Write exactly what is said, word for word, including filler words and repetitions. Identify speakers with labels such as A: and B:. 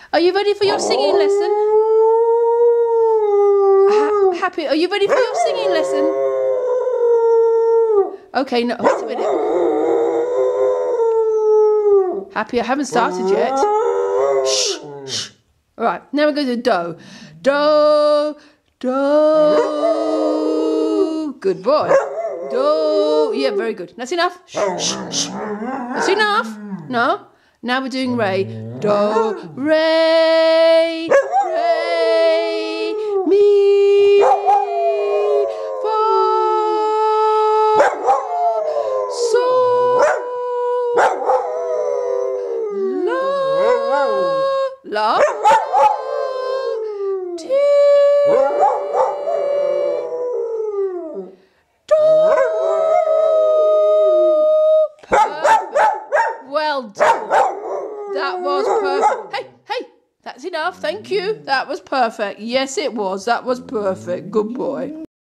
A: Are you ready for your singing lesson? Ha happy, are you ready for your singing lesson? Okay, no, wait a minute. Happy, I haven't started yet. Shh, shh. All right, now we're going to do. Do, do. Good boy. Do. Yeah, very good. That's enough. Shh, shh, shh. That's enough. No. Now we're doing Re. Do, Re, Re, Mi, Fa, Sol, La, La, Ti, Do. Perfect. Well done. That was perfect. Hey, hey, that's enough. Thank you. That was perfect. Yes, it was. That was perfect. Good boy.